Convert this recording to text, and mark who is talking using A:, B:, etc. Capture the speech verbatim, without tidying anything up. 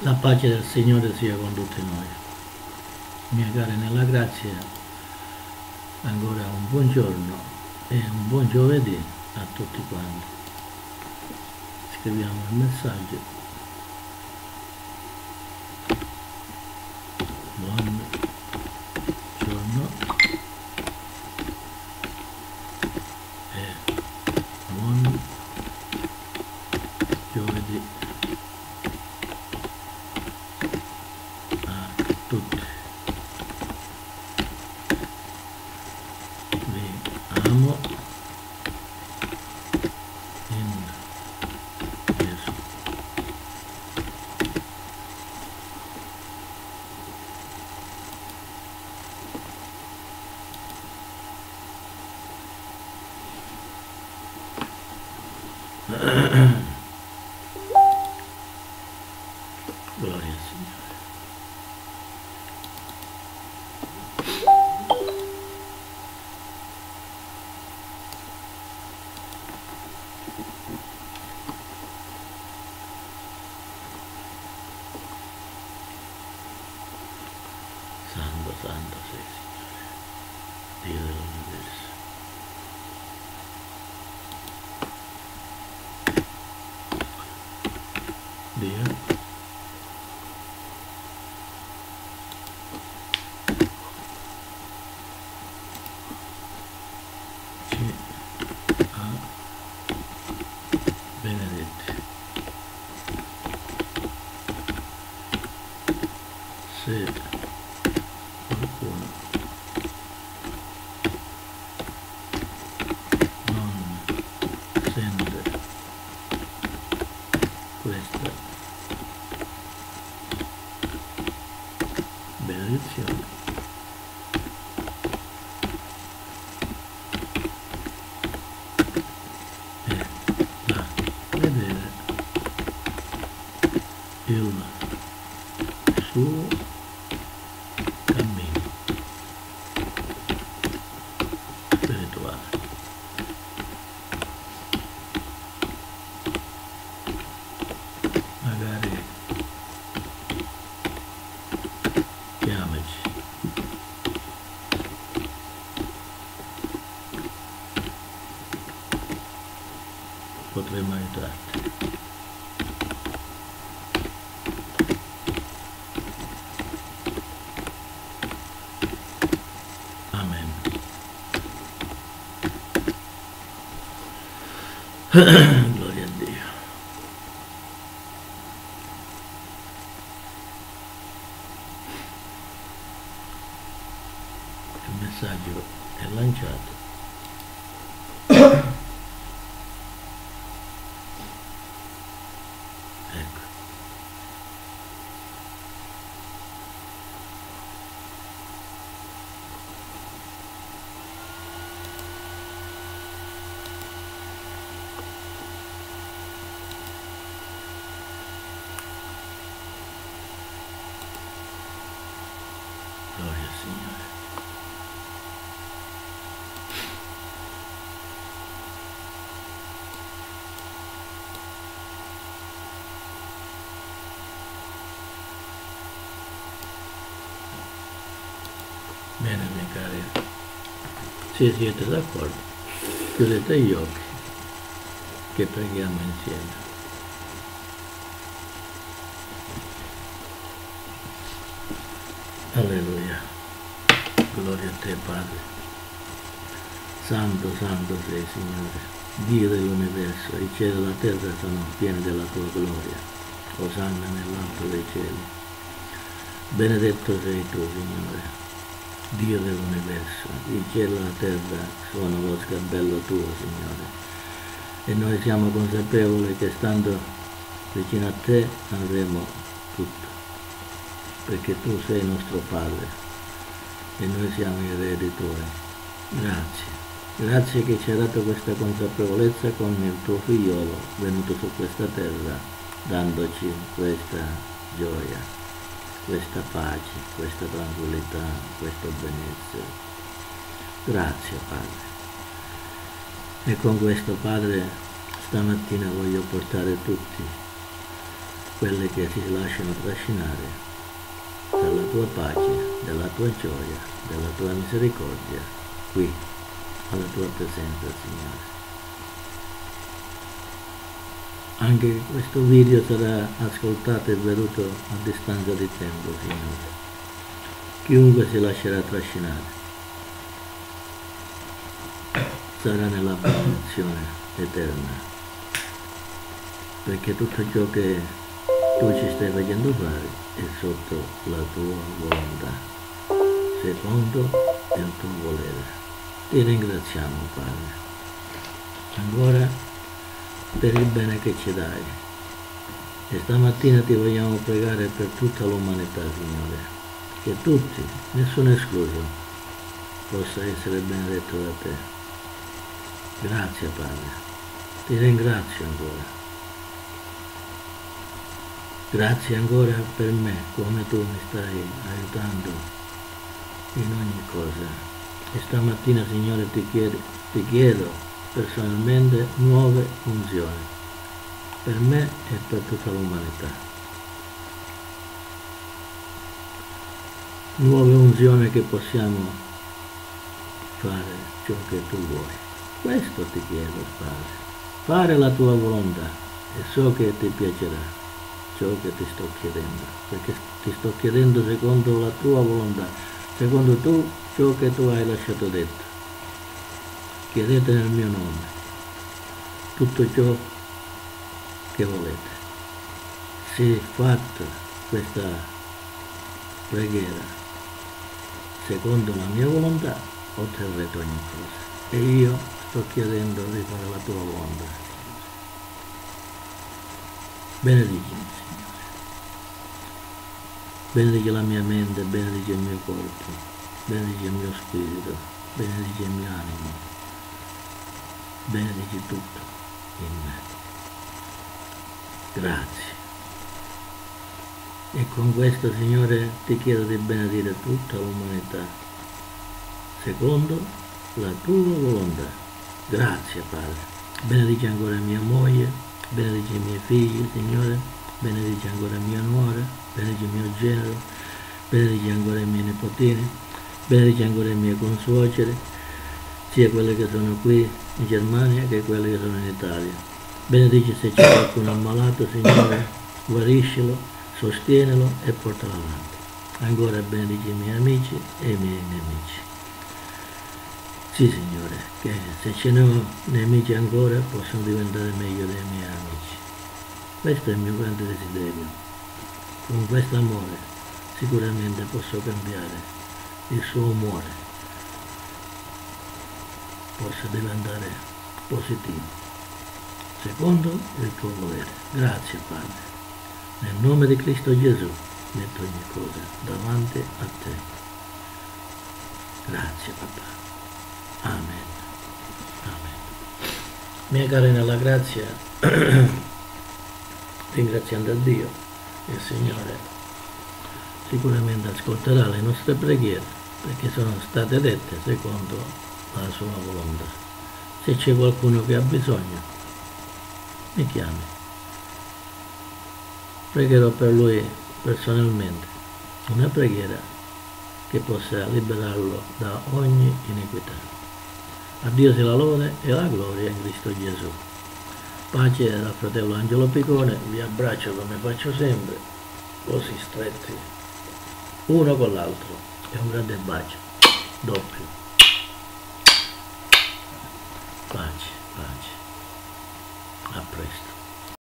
A: La pace del Signore sia con tutti noi. Miei cari nella grazia, ancora un buongiorno e un buon giovedì a tutti quanti. Scriviamo il messaggio. Buongiorno e buon giovedì a tutti. Vi amo in Gesù. Gloria al Signore. Santo, santo sei, Signore, Dio dell'universo. Dio ci ha benedetti. Se qualcuno non sente questa benedizione, è da vedere il suo cammino spirituale. Magari chiamaci, potremmo aiutarti. Amen. Gloria a Dio. Il messaggio è lanciato. Ecco. Gloria al Signore. Bene, miei cari, se siete d'accordo, chiudete gli occhi che preghiamo insieme. Alleluia. Gloria a te, Padre. Santo, santo sei, Signore, Dio dell'universo. I cieli e la terra sono pieni della tua gloria. Osanna nell'alto dei cieli. Benedetto sei tu, Signore, Dio dell'universo. I cieli e la terra sono lo sgabello tuo, Signore. E noi siamo consapevoli che stando vicino a te avremo tutto, perché tu sei nostro Padre e noi siamo i eredi tuoi. Grazie. Grazie che ci hai dato questa consapevolezza con il tuo figliolo venuto su questa terra, dandoci questa gioia, questa pace, questa tranquillità, questo benessere. Grazie, Padre. E con questo, Padre, stamattina voglio portare tutti quelle che si lasciano trascinare dalla tua pace, dalla tua gioia, dalla tua misericordia, qui, alla tua presenza, Signore. Anche questo video sarà ascoltato e veduto a distanza di tempo, Signore. Chiunque si lascerà trascinare sarà nella benedizione eterna, perché tutto ciò che tu ci stai facendo fare è sotto la tua volontà, secondo il tuo volere. Ti ringraziamo, Padre, ancora per il bene che ci dai, e stamattina ti vogliamo pregare per tutta l'umanità, Signore, che tutti, nessuno escluso, possa essere benedetto da te. Grazie, Padre, ti ringrazio ancora. Grazie ancora per me, come tu mi stai aiutando in ogni cosa. E stamattina, Signore, ti chiedo, ti chiedo personalmente nuove unzioni per me e per tutta l'umanità. Nuove unzioni che possiamo fare ciò che tu vuoi. Questo ti chiedo, Padre. Fare la tua volontà, e so che ti piacerà ciò che ti sto chiedendo, perché ti sto chiedendo secondo la tua volontà, secondo tu ciò che tu hai lasciato detto. Chiedete nel mio nome tutto ciò che volete. Se fatta questa preghiera secondo la mia volontà, otterrete ogni cosa. E io sto chiedendo di fare la tua volontà. Benedicimi, Signore. Benedici la mia mente, benedici il mio corpo, benedici il mio spirito, benedici il mio animo, benedici tutto in me. Grazie. E con questo, Signore, ti chiedo di benedire tutta l'umanità, secondo la tua volontà. Grazie, Padre. Benedici ancora mia moglie, benedici i miei figli, Signore, benedici ancora mia nuora, benedici mio genero, benedici ancora i miei nipotini, benedici ancora i miei consuoceri, sia quelle che sono qui in Germania che quelle che sono in Italia. Benedici se c'è qualcuno ammalato, Signore, guariscilo, sostienilo e portalo avanti. Ancora benedici i miei amici e i miei nemici. Sì, Signore, che se ce ne ho nemici ancora possono diventare meglio dei miei amici. Questo è il mio grande desiderio. Con questo amore sicuramente posso cambiare il suo umore, possa diventare positivo, secondo il tuo volere. Grazie, Padre. Nel nome di Cristo Gesù metto ogni cosa davanti a te. Grazie, Papà. Amen. Amen. Mia cara, nella grazia, ringraziando a Dio, il Signore sicuramente ascolterà le nostre preghiere, perché sono state dette secondo la sua volontà. Se c'è qualcuno che ha bisogno, mi chiami. Pregherò per lui personalmente una preghiera che possa liberarlo da ogni iniquità. A Dio sia la lode e la gloria in Cristo Gesù. Pace dal fratello Angelo Piccone, vi abbraccio come faccio sempre, così stretti, uno con l'altro, e un grande bacio, doppio. Pace.